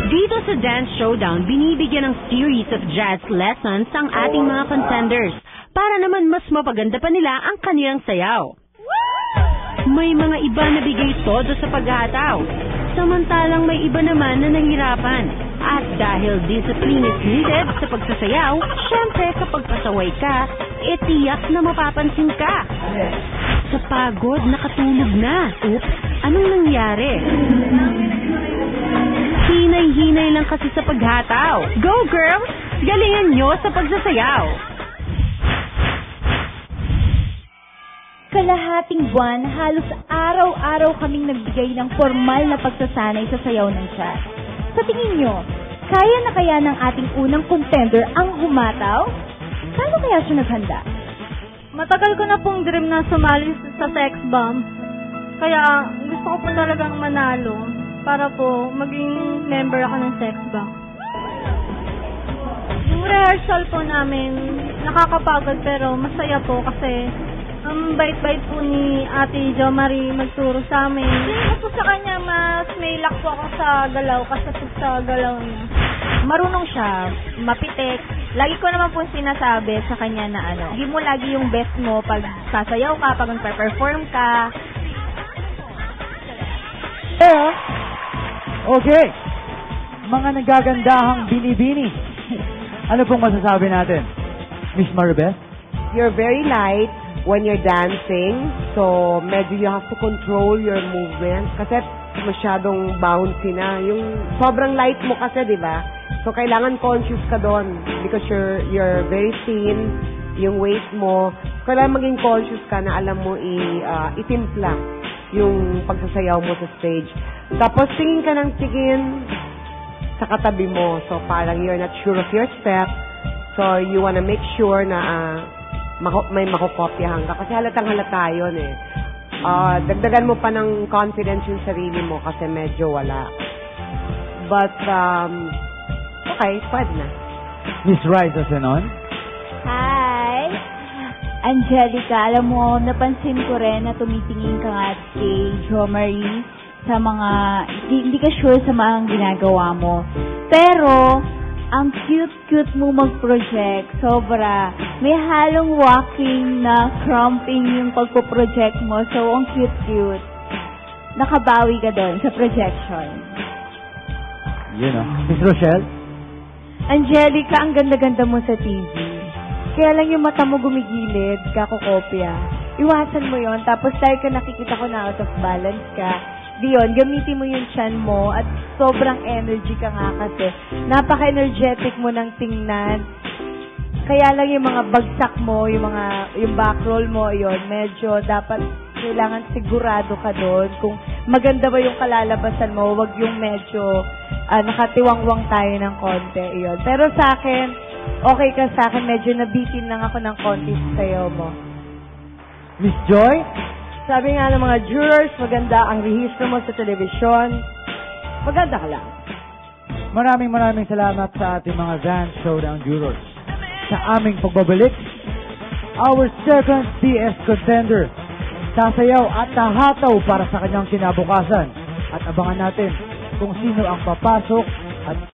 Dito sa Dance Showdown, binibigyan ng series of jazz lessons ang ating mga contenders para naman mas mapaganda pa nila ang kanilang sayaw. May mga iba na bigay todo sa paghataw, samantalang may iba naman na nahirapan. At dahil discipline is needed sa pagsasayaw, syempre kapag pasaway ka, tiyak na mapapansin ka. Sa pagod, nakatulog na. Oops, anong nangyari? Hinay-hinay lang kasi sa paghataw. Go girls! Galingan nyo sa pagsasayaw! Kalahating buwan, halos araw-araw kaming nagbigay ng formal na pagsasanay sa sayaw ng jazz. Sa tingin nyo, kaya na kaya ng ating unang contender ang humataw? Paano kaya siya naghanda? Matagal ko na pong dream na sumali sa Sex Bomb. Kaya gusto ko po talagang manalo para po maging member ako ng Sex Bomb. Yung rehearsal po namin, nakakapagod pero masaya po kasi ang bait-bait po ni Ate Jo Marie magturo sa amin. Hindi po sa kanya, mas may luck po ako sa galaw kasi sa galaw niya. Marunong siya, mapitik. Lagi ko naman po sinasabi sa kanya na hindi mo lagi yung best mo pag sasayaw ka, pag mag-perform ka. Okay. Mga nagagandahang binibini. Ano pong masasabi natin? Miss Maribeth? You're very light when you're dancing, so medyo you have to control your movement kasi masyadong bouncy na. Yung sobrang light mo kasi, di ba? So kailangan conscious ka doon because you're very thin, yung weight mo. Kailangan maging conscious ka na alam mo itimpla yung pagsasayaw mo sa stage. Tapos tingin ka ng tingin sa katabi mo. So parang you're not sure of your step. So you wanna make sure na may makukopyahan ka. Kasi halatang-halata yun eh. Dagdagan mo pa ng confidence yung sarili mo kasi medyo wala. But, okay, pwede na. Miss Riza Senon? Hi! Angelica, alam mo, napansin ko rin na tumitingin ka nga kay Jo Marie sa mga, hindi ka sure sa mga ginagawa mo. Pero, ang cute-cute mo mag-project, sobra. May halong walking na cramping yung pagpo-project mo, so ang cute-cute. Nakabawi ka doon sa projection. Yun Miss Rochelle? Angelica, ang ganda-ganda mo sa TV. Kaya lang yung mata mo gumigilid, kakokopya. Iwasan mo yon, tapos dahil ka nakikita ko na out of balance ka, diyon, gamitin mo yung chan mo at sobrang energy ka nga kasi. Napaka-energetic mo ng tingnan. Kaya lang yung mga bagsak mo, yung back roll mo, yon, medyo dapat kailangan sigurado ka doon. Kung maganda ba yung kalalabasan mo, wag yung medyo nakatiwangwang tayo ng konti. Yon. Pero sa akin, okay ka sa akin. Medyo nabitin lang ako ng konti sa sayo mo. Miss Joy? Sabi nga ng mga jurors, maganda ang rehistro mo sa telebisyon. Maganda ka lang. Maraming salamat sa ating mga Dance Showdown jurors. Sa aming pagbabalik, our second DS contender, sasayaw at tahataw para sa kanyang kinabukasan. At abangan natin kung sino ang papasok at